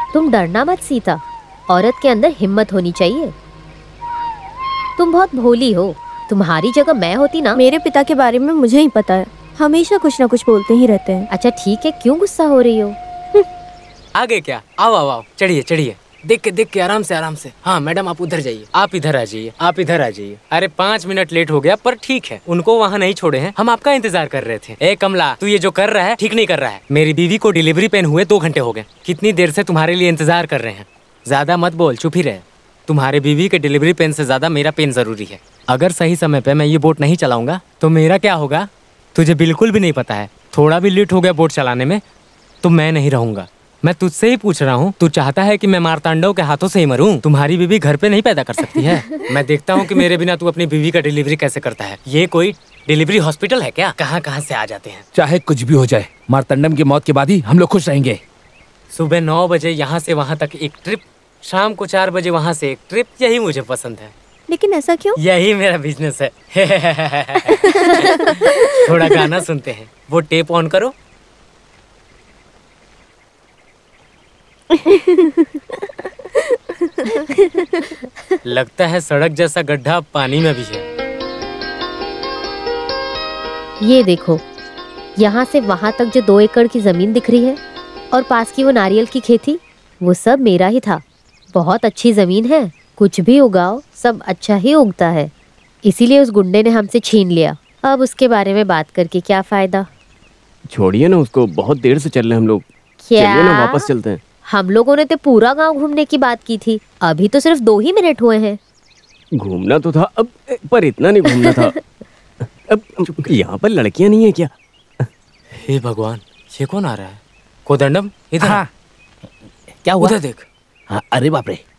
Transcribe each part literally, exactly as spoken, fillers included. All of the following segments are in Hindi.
तुम डरना मत सीता, औरत के अंदर हिम्मत होनी चाहिए। तुम बहुत भोली हो, तुम्हारी जगह मैं होती ना। मेरे पिता के बारे में मुझे ही पता है, हमेशा कुछ ना कुछ बोलते ही रहते हैं। अच्छा ठीक है, क्यों गुस्सा हो रही हो? आगे क्या, आओ आओ आओ, चढ़िए चढ़िए, देख के देख के आराम से आराम से। हाँ मैडम आप उधर जाइए, आप इधर आ जाइए, आप इधर आ जाइए। अरे पाँच मिनट लेट हो गया पर ठीक है, उनको वहाँ नहीं छोड़े हैं, हम आपका इंतजार कर रहे थे। ए कमला, तू ये जो कर रहा है ठीक नहीं कर रहा है। मेरी बीवी को डिलीवरी पेन हुए दो घंटे हो गए, कितनी देर से तुम्हारे लिए इंतजार कर रहे हैं। ज्यादा मत बोल, चुप ही रहे। तुम्हारे बीवी के डिलीवरी पेन से ज्यादा मेरा पेन जरूरी है। अगर सही समय पे मैं ये बोट नहीं चलाऊंगा तो मेरा क्या होगा तुझे बिल्कुल भी नहीं पता है। थोड़ा भी लेट हो गया बोट चलाने में तो मैं नहीं रहूंगा। मैं तुझसे ही पूछ रहा हूँ, तू चाहता है कि मैं मार्तांडव के हाथों से ही मरूं? तुम्हारी बीवी घर पे नहीं पैदा कर सकती है? मैं देखता हूँ कि मेरे बिना तू अपनी बीवी का डिलीवरी कैसे करता है। ये कोई डिलीवरी हॉस्पिटल है क्या? कहाँ कहाँ से आ जाते हैं। चाहे कुछ भी हो जाए, मार्तांडम की मौत के बाद ही हम लोग खुश रहेंगे। सुबह नौ बजे यहाँ से वहाँ तक एक ट्रिप, शाम को चार बजे वहाँ से एक ट्रिप, यही मुझे पसंद है। लेकिन ऐसा क्यों? यही मेरा बिजनेस है। थोड़ा गाना सुनते हैं, वो टेप ऑन करो। लगता है सड़क जैसा गड्ढा पानी में भी है। ये देखो, यहाँ से वहाँ तक जो दो एकड़ की जमीन दिख रही है और पास की वो नारियल की खेती, वो सब मेरा ही था। बहुत अच्छी जमीन है, कुछ भी उगाओ सब अच्छा ही उगता है। इसीलिए उस गुंडे ने हमसे छीन लिया। अब उसके बारे में बात करके क्या फायदा। छोड़िए ना उसको, बहुत देर से चल रहे हैं हम लोग। क्या? चलिए ना वापस चलते हैं। हम लोगों ने तो पूरा गांव घूमने की बात की थी, अभी तो सिर्फ दो ही मिनट हुए हैं। घूमना तो था अब, पर इतना नहीं घूमना था। अब यहाँ पर लड़कियाँ नहीं है क्या? हे भगवान, ये कौन आ रहा है? कोदंडम इधर। हाँ। क्या हुआ? उधर देख। हाँ, अरे बाप रे।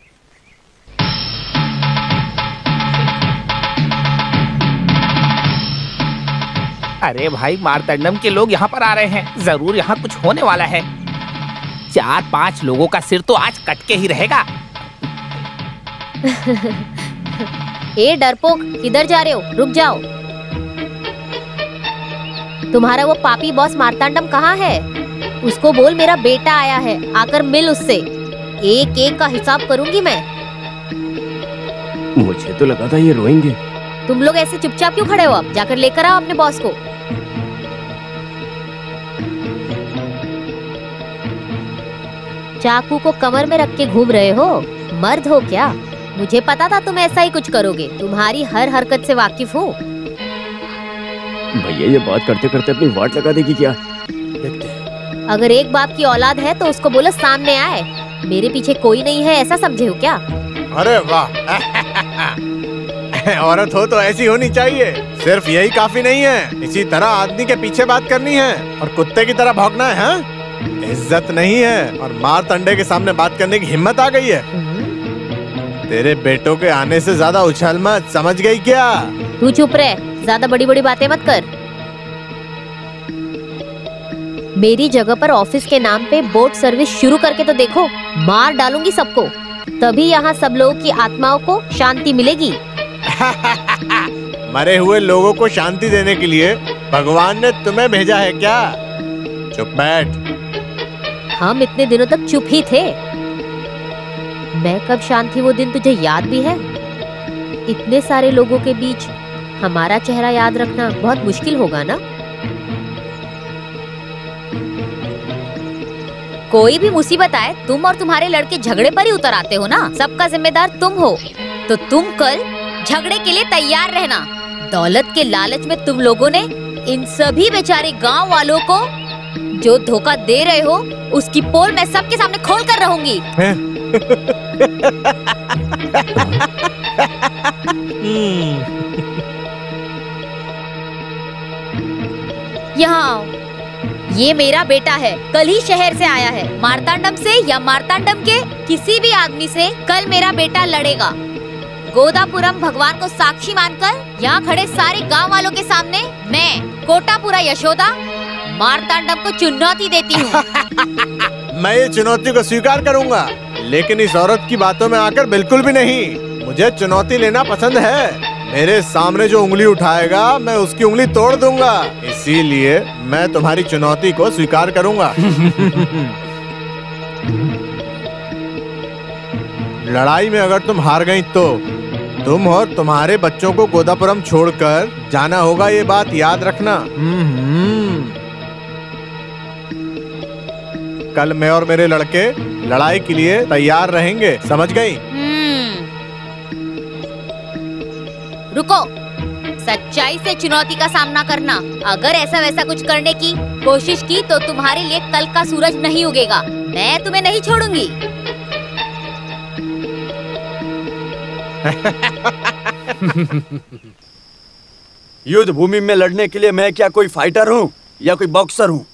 अरे भाई, मार्तांडम के लोग यहाँ पर आ रहे हैं, जरूर यहाँ कुछ होने वाला है। चार पांच लोगों का सिर तो आज कट के ही रहेगा। ए डरपोक, किधर जा रहे हो? रुक जाओ। तुम्हारा वो पापी बॉस मार्तांडम कहाँ है? उसको बोल मेरा बेटा आया है, आकर मिल उससे। एक एक का हिसाब करूंगी मैं। मुझे तो लगा था ये रोएंगे। तुम लोग ऐसे चुपचाप क्यों खड़े हो? अब जाकर लेकर आओ अपने बॉस को। चाकू को कमर में रख के घूम रहे हो? मर्द हो क्या? मुझे पता था तुम ऐसा ही कुछ करोगे, तुम्हारी हर हरकत से वाकिफ हूँ। भैया ये बात करते करते अपनी वाट लगा देगी क्या? देखते हैं। अगर एक बाप की औलाद है तो उसको बोलो सामने आए। मेरे पीछे कोई नहीं है ऐसा समझे हो क्या? अरे वाह, औरत हो तो ऐसी होनी चाहिए। सिर्फ यही काफी नहीं है, इसी तरह आदमी के पीछे बात करनी है और कुत्ते की तरह भौंकना है। हाँ? इज्जत नहीं है और मार्तंडे के सामने बात करने की हिम्मत आ गई है। तेरे बेटों के आने से ज्यादा उछल मत, समझ गई क्या? तू चुप रह, ज्यादा बड़ी बड़ी बातें मत कर। मेरी जगह पर ऑफिस के नाम पे बोट सर्विस शुरू करके तो देखो, मार डालूंगी सबको, तभी यहाँ सब लोगों की आत्माओं को शांति मिलेगी। मरे हुए लोगों को शांति देने के लिए भगवान ने तुम्हें भेजा है क्या? चुप बैठ। हम इतने दिनों तक चुप ही थे। मैं कब शांत थी वो दिन तुझे याद भी है? इतने सारे लोगों के बीच हमारा चेहरा याद रखना बहुत मुश्किल होगा ना? कोई भी मुसीबत आए तुम और तुम्हारे लड़के झगड़े पर ही उतर आते हो ना। सबका जिम्मेदार तुम हो, तो तुम कल झगड़े के लिए तैयार रहना। दौलत के लालच में तुम लोगों ने इन सभी बेचारे गांव वालों को जो धोखा दे रहे हो, उसकी पोल मैं सबके सामने खोल कर रहूंगी। यहाँ आओ। ये मेरा बेटा है, कल ही शहर से आया है। मार्तांडम से या मार्तांडम के किसी भी आदमी से कल मेरा बेटा लड़ेगा। गोदापुरम भगवान को साक्षी मानकर यहाँ खड़े सारे गांव वालों के सामने मैं कोटापुरा यशोदा मार्तांडम को चुनौती देती हूँ। मैं ये चुनौती को स्वीकार करूंगा, लेकिन इस औरत की बातों में आकर बिल्कुल भी नहीं। मुझे चुनौती लेना पसंद है। मेरे सामने जो उंगली उठाएगा मैं उसकी उंगली तोड़ दूंगा। इसीलिए मैं तुम्हारी चुनौती को स्वीकार करूंगा। लड़ाई में अगर तुम हार गई तो तुम और तुम्हारे बच्चों को गोदापुरम छोड़कर जाना होगा, ये बात याद रखना। हम्म। कल मैं और मेरे लड़के लड़ाई के लिए तैयार रहेंगे, समझ गई? हम्म। रुको, सच्चाई से चुनौती का सामना करना। अगर ऐसा वैसा कुछ करने की कोशिश की तो तुम्हारे लिए कल का सूरज नहीं उगेगा। मैं तुम्हें नहीं छोड़ूंगी। युद्ध भूमि में लड़ने के लिए मैं क्या कोई फाइटर हूँ या कोई बॉक्सर हूँ?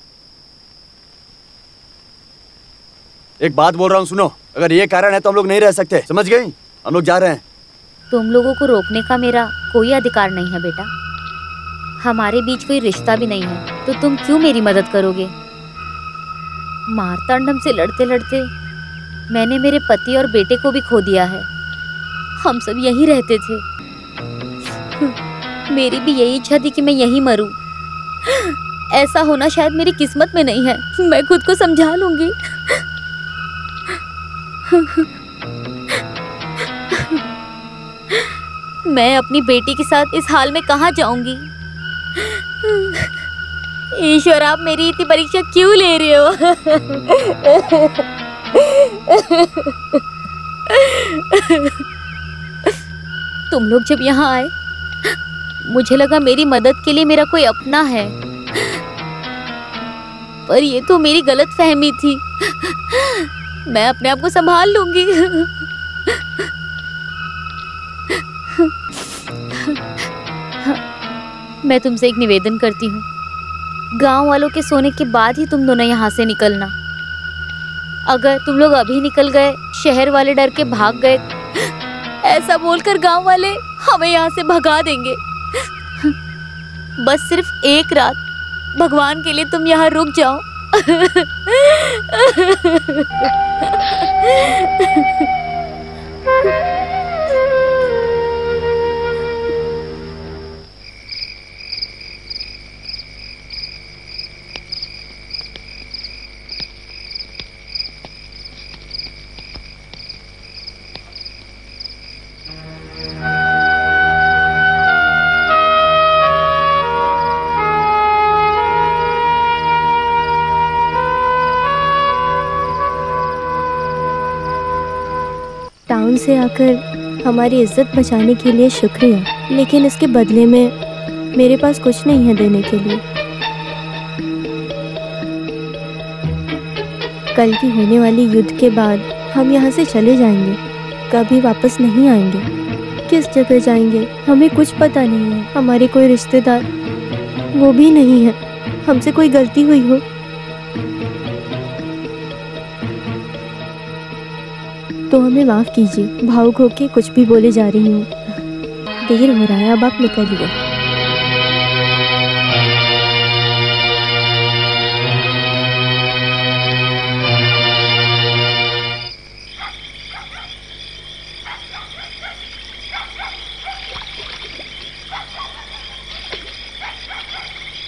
एक बात बोल रहा हूँ, सुनो। अगर ये कारण है तो हम लोग नहीं रह सकते, समझ गई? हम लोग जा रहे हैं। तुम लोगों को रोकने का मेरा कोई अधिकार नहीं है बेटा। हमारे बीच कोई रिश्ता भी नहीं है, तो तुम क्यों मेरी मदद करोगे? मार्तांडम से लड़ते लड़ते मैंने मेरे पति और बेटे को भी खो दिया है। हम सब यहीं रहते थे। मेरी भी यही इच्छा थी कि मैं यहीं मरूं। ऐसा होना शायद मेरी किस्मत में नहीं है। मैं खुद को समझा लूंगी। मैं अपनी बेटी के साथ इस हाल में कहाँ जाऊंगी? ईश्वर, आप मेरी इतनी परीक्षा क्यों ले रहे हो? तुम लोग जब यहाँ आए मुझे लगा मेरी मदद के लिए मेरा कोई अपना है, पर ये तो मेरी गलत फहमी थी। मैं अपने आप को संभाल लूंगी। मैं तुमसे एक निवेदन करती हूँ, गांव वालों के सोने के बाद ही तुम दोनों यहाँ से निकलना। अगर तुम लोग अभी निकल गए, शहर वाले डर के भाग गए, ऐसा बोलकर गांव वाले हमें यहाँ से भगा देंगे। बस सिर्फ एक रात भगवान के लिए तुम यहाँ रुक जाओ। टाउन से आकर हमारी इज्जत बचाने के लिए शुक्रिया, लेकिन इसके बदले में मेरे पास कुछ नहीं है देने के लिए। कल की होने वाली युद्ध के बाद हम यहाँ से चले जाएंगे, कभी वापस नहीं आएंगे। किस जगह जाएंगे हमें कुछ पता नहीं है। हमारे कोई रिश्तेदार वो भी नहीं है। हमसे कोई गलती हुई हो तो हमें माफ़ कीजिए। भावुक होके कुछ भी बोले जा रही हूँ। देर हो रहा है, अब आप निकलिए।